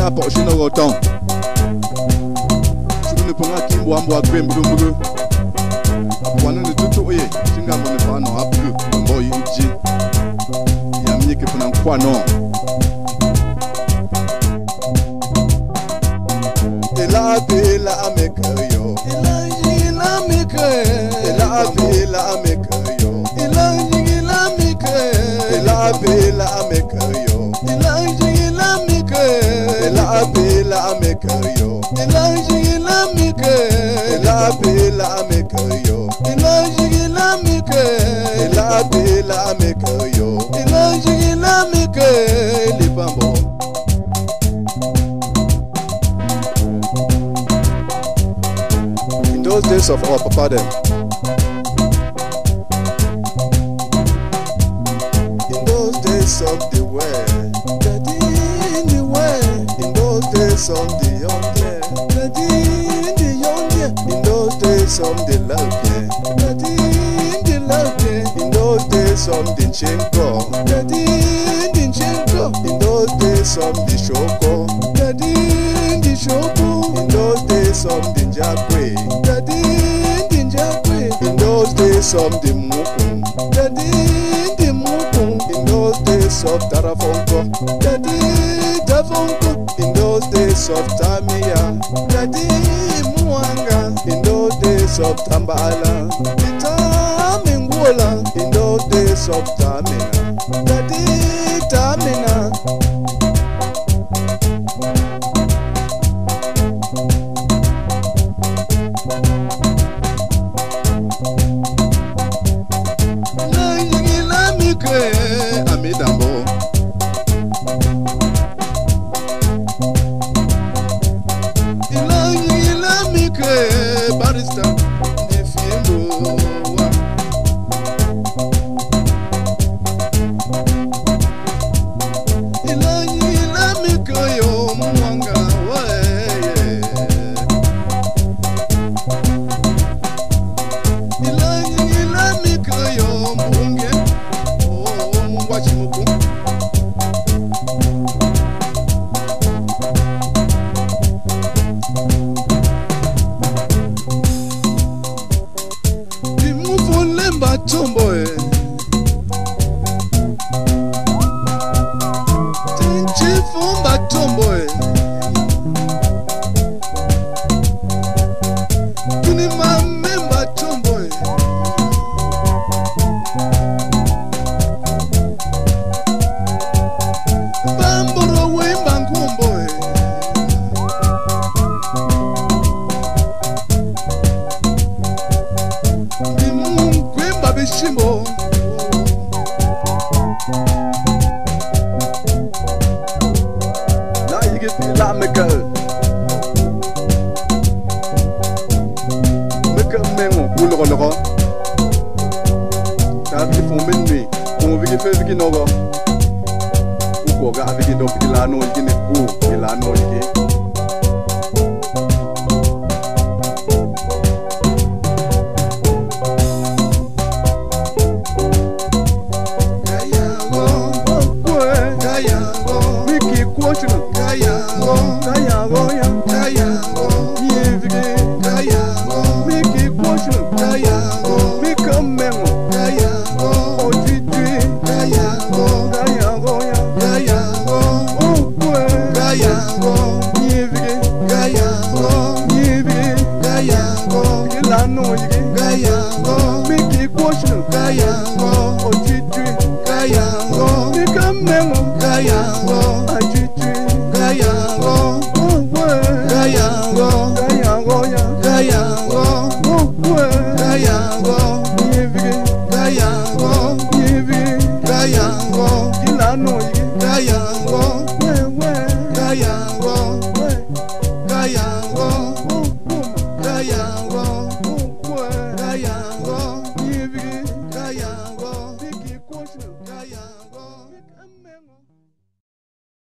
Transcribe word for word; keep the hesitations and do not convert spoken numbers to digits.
ya po shino go ton shino ponga kimbo ambo agbem bulu apwana ni tutu oye chinga mo ne fa no apulu mbo yiji ya mnyike puna kwa no ela bela amekayo ela jila mekayo ela bela amekayo ela jila mekayo ela bela amekayo ela jila mekayo ela bela amekayo ela jila mekayo ela bela amekayo ela jila mekayo ela bela amekayo ela jila mekayo libambo. Those days of our papa them. In those days of the world, daddy in the world. In those days of the young year, daddy in the young year. In those days of the love year, daddy in the love year. In those days of the chenko, daddy in the chenko. In those days of the shoko, daddy in the shoko. In those days of the jakwe, daddy in the jakwe. In those days of the muku, daddy in the muku. In those days of tarafonko, daddy tafonko. In those days of tamia, daddy muanga. In those days of tambala, tamingula. In those days of tamina, daddy tamina. Amidambo ila ila mike barista de fiendo ila ila mike yo mwanga wae ila ila mike yo mbunge Wachimuku Dimufulemba tomboe Tinchifumba tomboe Tunimamemba tomboe Shimbo la yigi la meka meka mengo kulo logo ta fi fo menni ko vigi fe vigi nogo ko ga vigi do vigi la no yigi ne ku la no yigi Kaya,